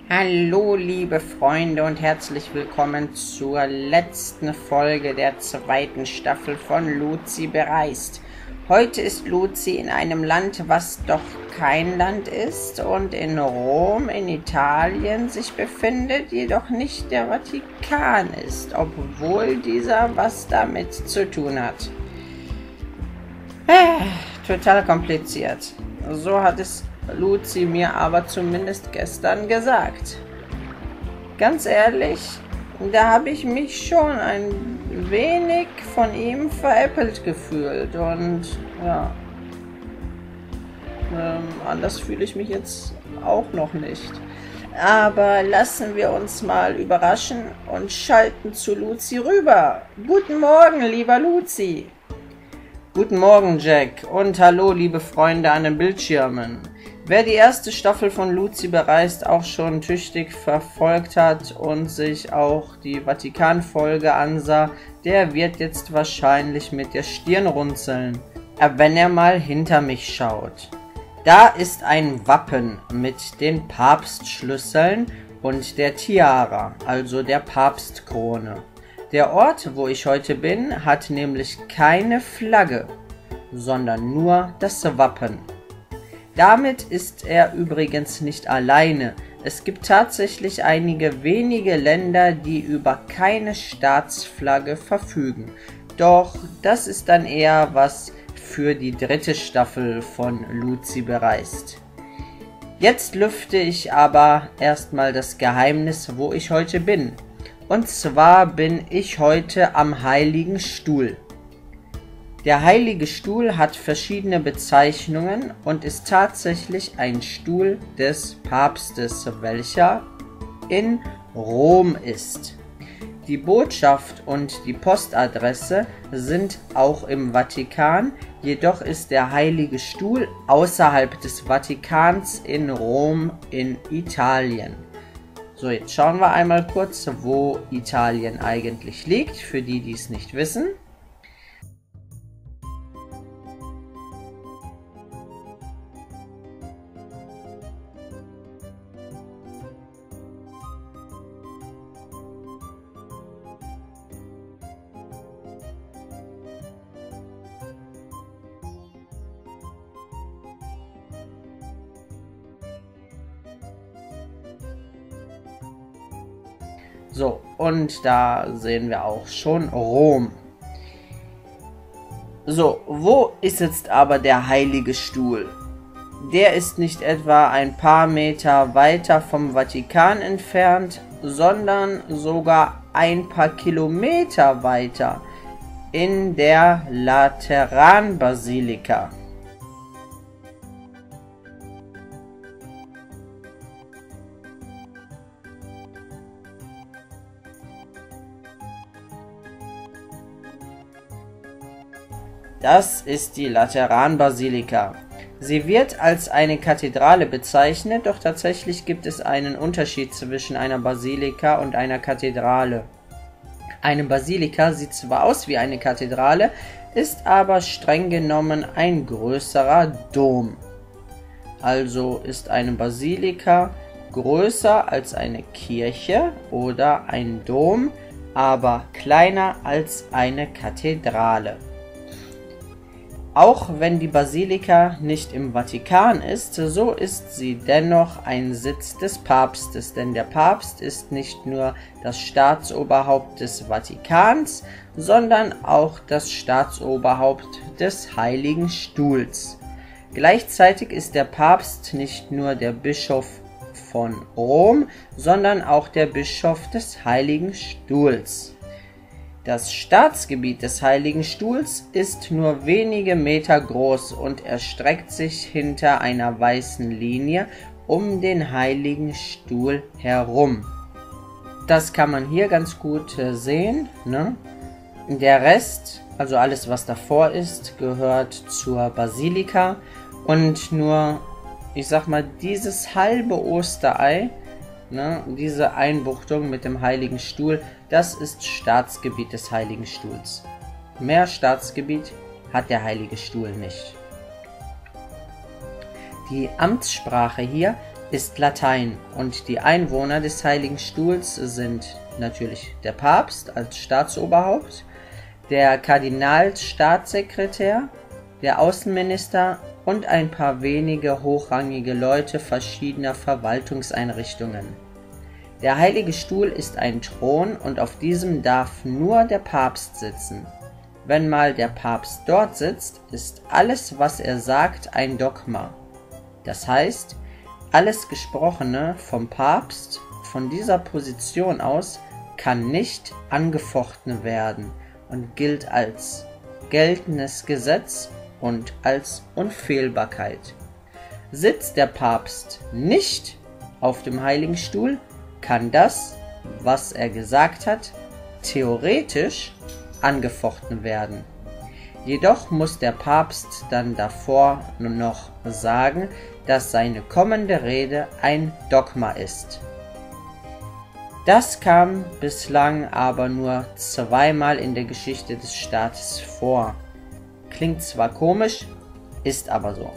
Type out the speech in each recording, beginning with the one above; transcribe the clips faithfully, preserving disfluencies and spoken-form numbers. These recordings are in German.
Hallo liebe Freunde und herzlich willkommen zur letzten Folge der zweiten Staffel von Luzi bereist. Heute ist Luzi in einem Land, was doch kein Land ist und in Rom in Italien sich befindet, jedoch nicht der Vatikan ist, obwohl dieser was damit zu tun hat. Äh, total kompliziert. So hat es Luzi mir aber zumindest gestern gesagt. Ganz ehrlich, da habe ich mich schon ein wenig von ihm veräppelt gefühlt und ja, ähm, anders fühle ich mich jetzt auch noch nicht. Aber lassen wir uns mal überraschen und schalten zu Luzi rüber. Guten Morgen, lieber Luzi. Guten Morgen, Jack, und hallo, liebe Freunde an den Bildschirmen. Wer die erste Staffel von Luzi bereist auch schon tüchtig verfolgt hat und sich auch die Vatikan-Folge ansah, der wird jetzt wahrscheinlich mit der Stirn runzeln, wenn er mal hinter mich schaut. Da ist ein Wappen mit den Papstschlüsseln und der Tiara, also der Papstkrone. Der Ort, wo ich heute bin, hat nämlich keine Flagge, sondern nur das Wappen. Damit ist er übrigens nicht alleine. Es gibt tatsächlich einige wenige Länder, die über keine Staatsflagge verfügen. Doch das ist dann eher was für die dritte Staffel von Luzi bereist. Jetzt lüfte ich aber erstmal das Geheimnis, wo ich heute bin. Und zwar bin ich heute am Heiligen Stuhl. Der Heilige Stuhl hat verschiedene Bezeichnungen und ist tatsächlich ein Stuhl des Papstes, welcher in Rom ist. Die Botschaft und die Postadresse sind auch im Vatikan, jedoch ist der Heilige Stuhl außerhalb des Vatikans in Rom in Italien. So, jetzt schauen wir einmal kurz, wo Italien eigentlich liegt, für die, die es nicht wissen. So, und da sehen wir auch schon Rom. So, wo ist jetzt aber der Heilige Stuhl? Der ist nicht etwa ein paar Meter weiter vom Vatikan entfernt, sondern sogar ein paar Kilometer weiter in der Lateranbasilika. Das ist die Lateranbasilika. Sie wird als eine Kathedrale bezeichnet, doch tatsächlich gibt es einen Unterschied zwischen einer Basilika und einer Kathedrale. Eine Basilika sieht zwar aus wie eine Kathedrale, ist aber streng genommen ein größerer Dom. Also ist eine Basilika größer als eine Kirche oder ein Dom, aber kleiner als eine Kathedrale. Auch wenn die Basilika nicht im Vatikan ist, so ist sie dennoch ein Sitz des Papstes, denn der Papst ist nicht nur das Staatsoberhaupt des Vatikans, sondern auch das Staatsoberhaupt des Heiligen Stuhls. Gleichzeitig ist der Papst nicht nur der Bischof von Rom, sondern auch der Bischof des Heiligen Stuhls. Das Staatsgebiet des Heiligen Stuhls ist nur wenige Meter groß und erstreckt sich hinter einer weißen Linie um den Heiligen Stuhl herum. Das kann man hier ganz gut sehen, ne? Der Rest, also alles was davor ist, gehört zur Basilika und nur, ich sag mal, dieses halbe Osterei, ne, diese Einbuchtung mit dem Heiligen Stuhl, das ist Staatsgebiet des Heiligen Stuhls. Mehr Staatsgebiet hat der Heilige Stuhl nicht. Die Amtssprache hier ist Latein und die Einwohner des Heiligen Stuhls sind natürlich der Papst als Staatsoberhaupt, der Kardinalstaatssekretär, der Außenminister und ein paar wenige hochrangige Leute verschiedener Verwaltungseinrichtungen. Der Heilige Stuhl ist ein Thron und auf diesem darf nur der Papst sitzen. Wenn mal der Papst dort sitzt, ist alles, was er sagt, ein Dogma. Das heißt, alles Gesprochene vom Papst von dieser Position aus kann nicht angefochten werden und gilt als geltendes Gesetz und als Unfehlbarkeit. Sitzt der Papst nicht auf dem Heiligen Stuhl, kann das, was er gesagt hat, theoretisch angefochten werden. Jedoch muss der Papst dann davor nur noch sagen, dass seine kommende Rede ein Dogma ist. Das kam bislang aber nur zweimal in der Geschichte des Staates vor. Klingt zwar komisch, ist aber so.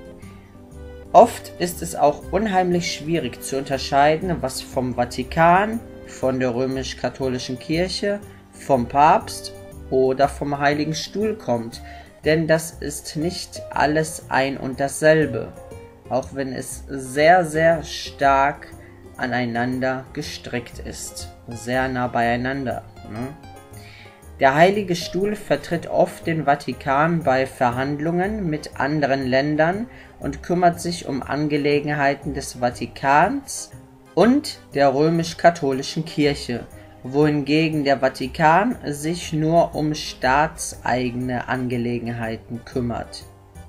Oft ist es auch unheimlich schwierig zu unterscheiden, was vom Vatikan, von der römisch-katholischen Kirche, vom Papst oder vom Heiligen Stuhl kommt, denn das ist nicht alles ein und dasselbe, auch wenn es sehr, sehr stark aneinander gestrickt ist, sehr nah beieinander. Ne? Der Heilige Stuhl vertritt oft den Vatikan bei Verhandlungen mit anderen Ländern und kümmert sich um Angelegenheiten des Vatikans und der römisch-katholischen Kirche, wohingegen der Vatikan sich nur um staatseigene Angelegenheiten kümmert.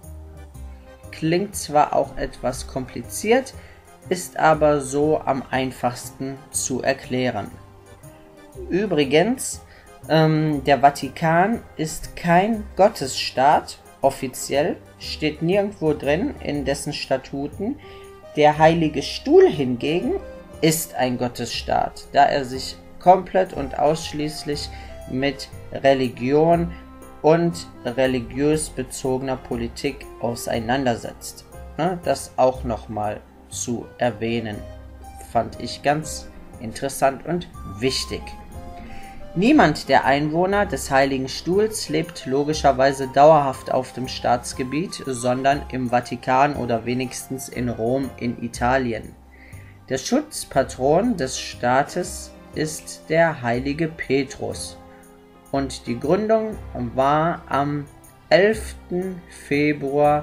Klingt zwar auch etwas kompliziert, ist aber so am einfachsten zu erklären. Übrigens, ähm, der Vatikan ist kein Gottesstaat, offiziell, steht nirgendwo drin in dessen Statuten. Der Heilige Stuhl hingegen ist ein Gottesstaat, da er sich komplett und ausschließlich mit Religion und religiös bezogener Politik auseinandersetzt. Das auch nochmal zu erwähnen, fand ich ganz interessant und wichtig. Niemand der Einwohner des Heiligen Stuhls lebt logischerweise dauerhaft auf dem Staatsgebiet, sondern im Vatikan oder wenigstens in Rom in Italien. Der Schutzpatron des Staates ist der heilige Petrus und die Gründung war am elften Februar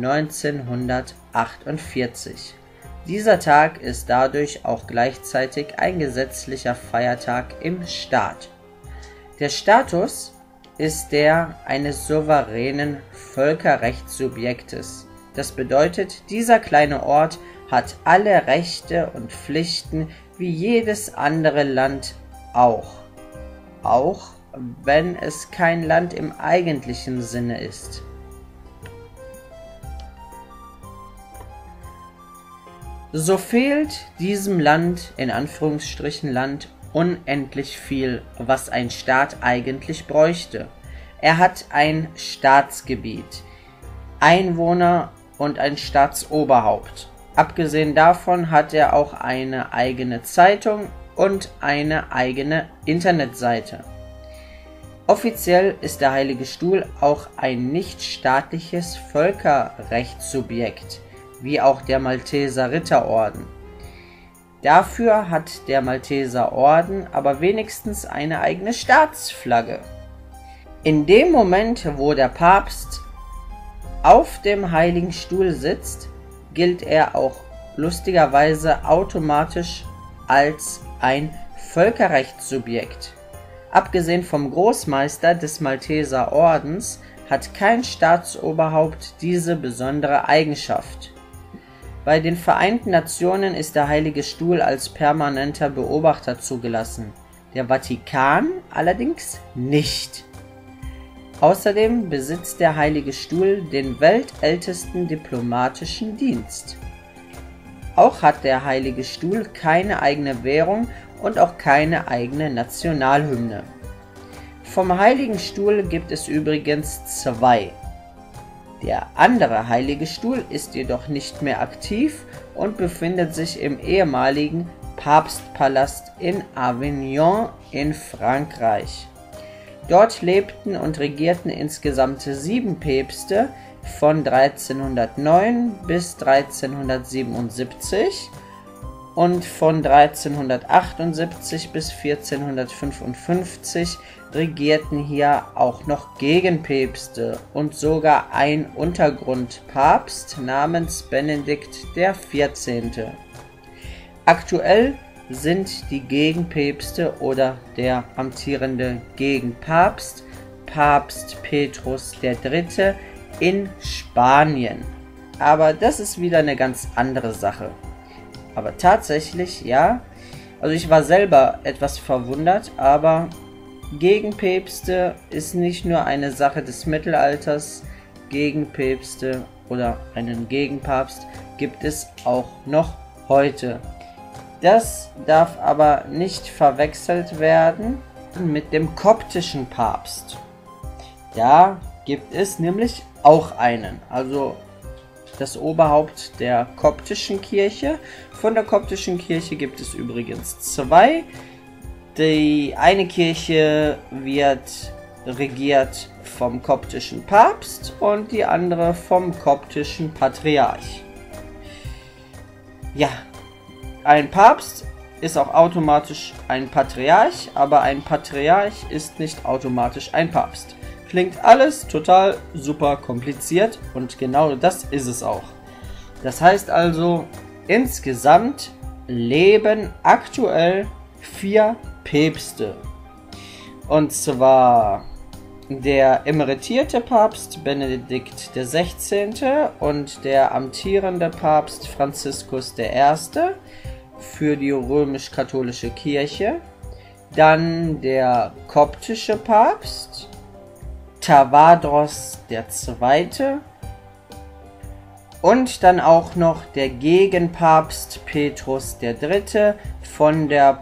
neunzehnhundertachtundvierzig. Dieser Tag ist dadurch auch gleichzeitig ein gesetzlicher Feiertag im Staat. Der Status ist der eines souveränen Völkerrechtssubjektes. Das bedeutet, dieser kleine Ort hat alle Rechte und Pflichten wie jedes andere Land auch. Auch wenn es kein Land im eigentlichen Sinne ist. So fehlt diesem Land, in Anführungsstrichen Land, unendlich viel, was ein Staat eigentlich bräuchte. Er hat ein Staatsgebiet, Einwohner und ein Staatsoberhaupt. Abgesehen davon hat er auch eine eigene Zeitung und eine eigene Internetseite. Offiziell ist der Heilige Stuhl auch ein nichtstaatliches Völkerrechtssubjekt, wie auch der Malteser Ritterorden. Dafür hat der Malteser Orden aber wenigstens eine eigene Staatsflagge. In dem Moment, wo der Papst auf dem Heiligen Stuhl sitzt, gilt er auch lustigerweise automatisch als ein Völkerrechtssubjekt. Abgesehen vom Großmeister des Malteser Ordens hat kein Staatsoberhaupt diese besondere Eigenschaft. Bei den Vereinten Nationen ist der Heilige Stuhl als permanenter Beobachter zugelassen, der Vatikan allerdings nicht. Außerdem besitzt der Heilige Stuhl den weltältesten diplomatischen Dienst. Auch hat der Heilige Stuhl keine eigene Währung und auch keine eigene Nationalhymne. Vom Heiligen Stuhl gibt es übrigens zwei. Der andere Heilige Stuhl ist jedoch nicht mehr aktiv und befindet sich im ehemaligen Papstpalast in Avignon in Frankreich. Dort lebten und regierten insgesamt sieben Päpste von dreizehnhundertneun bis dreizehnhundertsiebenundsiebzig und von dreizehnhundertachtundsiebzig bis vierzehnhundertfünfundfünfzig regierten hier auch noch Gegenpäpste und sogar ein Untergrundpapst namens Benedikt der vierzehnte. Aktuell sind die Gegenpäpste oder der amtierende Gegenpapst Papst Petrus der dritte in Spanien. Aber das ist wieder eine ganz andere Sache. Aber tatsächlich, ja, also ich war selber etwas verwundert, aber Gegenpäpste ist nicht nur eine Sache des Mittelalters. Gegenpäpste oder einen Gegenpapst gibt es auch noch heute. Das darf aber nicht verwechselt werden mit dem koptischen Papst. Da gibt es nämlich auch einen, also das Oberhaupt der koptischen Kirche. Von der koptischen Kirche gibt es übrigens zwei. Die eine Kirche wird regiert vom koptischen Papst und die andere vom koptischen Patriarch. Ja, ein Papst ist auch automatisch ein Patriarch, aber ein Patriarch ist nicht automatisch ein Papst. Klingt alles total super kompliziert und genau das ist es auch. Das heißt also, insgesamt leben aktuell vier Päpste. Und zwar der emeritierte Papst Benedikt der sechzehnte und der amtierende Papst Franziskus der erste für die römisch-katholische Kirche. Dann der koptische Papst Tawadros der zweite und dann auch noch der Gegenpapst Petrus der dritte von der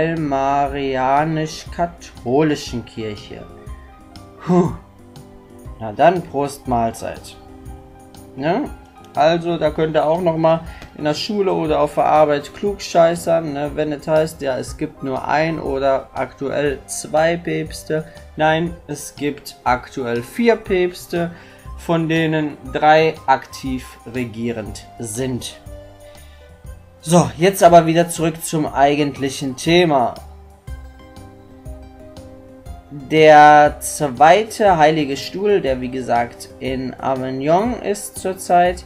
palmarianisch-katholischen Kirche. Puh. Na dann, Prost Mahlzeit. Ne? Also, da könnt ihr auch noch mal in der Schule oder auf der Arbeit klugscheißern, ne? Wenn es heißt, ja, es gibt nur ein oder aktuell zwei Päpste. Nein, es gibt aktuell vier Päpste, von denen drei aktiv regierend sind. So, jetzt aber wieder zurück zum eigentlichen Thema. Der zweite Heilige Stuhl, der wie gesagt in Avignon ist zurzeit,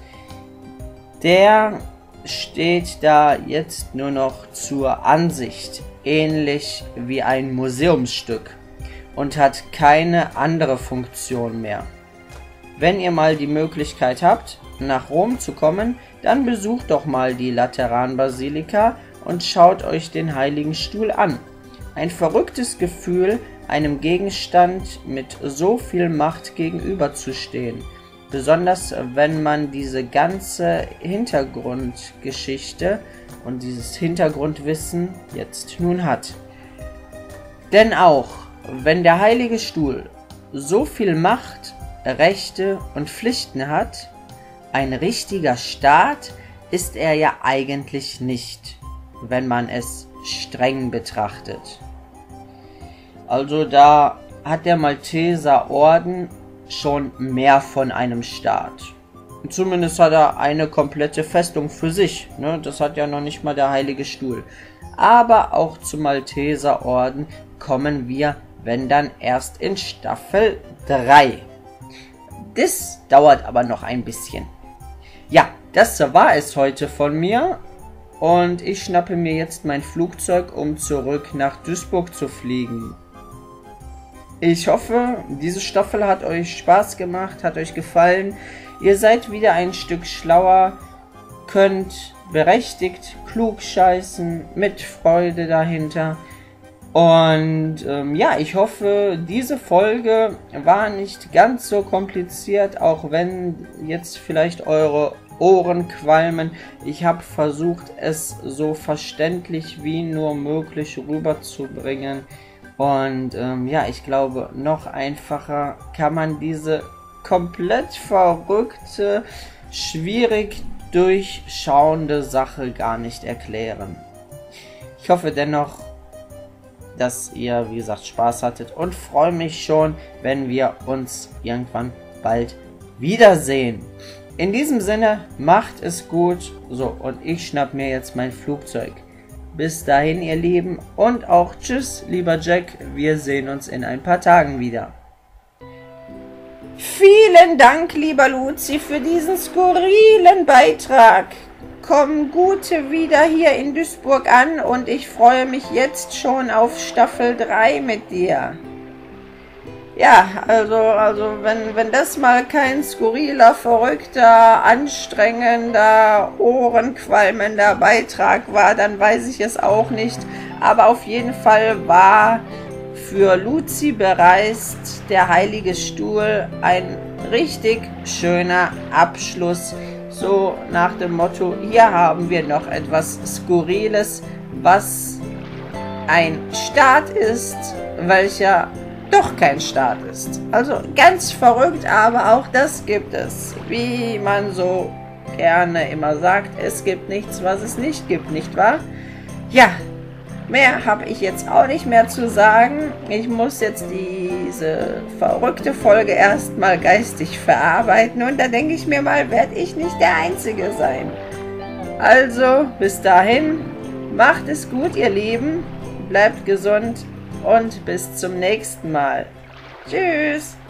der steht da jetzt nur noch zur Ansicht, ähnlich wie ein Museumsstück und hat keine andere Funktion mehr. Wenn ihr mal die Möglichkeit habt, nach Rom zu kommen, dann besucht doch mal die Lateranbasilika und schaut euch den Heiligen Stuhl an. Ein verrücktes Gefühl, einem Gegenstand mit so viel Macht gegenüberzustehen. Besonders wenn man diese ganze Hintergrundgeschichte und dieses Hintergrundwissen jetzt nun hat. Denn auch wenn der Heilige Stuhl so viel Macht, Rechte und Pflichten hat, ein richtiger Staat ist er ja eigentlich nicht, wenn man es streng betrachtet. Also da hat der Malteser Orden schon mehr von einem Staat. Zumindest hat er eine komplette Festung für sich, ne? Das hat ja noch nicht mal der Heilige Stuhl. Aber auch zum Malteser Orden kommen wir, wenn dann erst in Staffel drei. Das dauert aber noch ein bisschen. Ja, das war es heute von mir. Und ich schnappe mir jetzt mein Flugzeug, um zurück nach Duisburg zu fliegen. Ich hoffe, diese Staffel hat euch Spaß gemacht, hat euch gefallen. Ihr seid wieder ein Stück schlauer, könnt berechtigt klug scheißen, mit Freude dahinter. Und ähm, ja, ich hoffe, diese Folge war nicht ganz so kompliziert, auch wenn jetzt vielleicht eure Ohren qualmen. Ich habe versucht, es so verständlich wie nur möglich rüberzubringen. Und ähm, ja, ich glaube, noch einfacher kann man diese komplett verrückte, schwierig durchschauende Sache gar nicht erklären. Ich hoffe dennoch, dass ihr, wie gesagt, Spaß hattet und freue mich schon, wenn wir uns irgendwann bald wiedersehen. In diesem Sinne, macht es gut. So, und ich schnapp mir jetzt mein Flugzeug. Bis dahin, ihr Lieben, und auch tschüss, lieber Jack. Wir sehen uns in ein paar Tagen wieder. Vielen Dank, lieber Luzi, für diesen skurrilen Beitrag. Komm gut wieder hier in Duisburg an und ich freue mich jetzt schon auf Staffel drei mit dir. Ja, also, also wenn, wenn das mal kein skurriler, verrückter, anstrengender, ohrenqualmender Beitrag war, dann weiß ich es auch nicht. Aber auf jeden Fall war für Luzi bereist der Heilige Stuhl ein richtig schöner Abschluss. So nach dem Motto, hier haben wir noch etwas Skurriles, was ein Staat ist, welcher doch kein Staat ist. Also ganz verrückt, aber auch das gibt es. Wie man so gerne immer sagt, es gibt nichts, was es nicht gibt, nicht wahr? Ja, mehr habe ich jetzt auch nicht mehr zu sagen. Ich muss jetzt diese verrückte Folge erstmal geistig verarbeiten und da denke ich mir mal, werde ich nicht der Einzige sein. Also, bis dahin, macht es gut, ihr Lieben, bleibt gesund und bis zum nächsten Mal. Tschüss!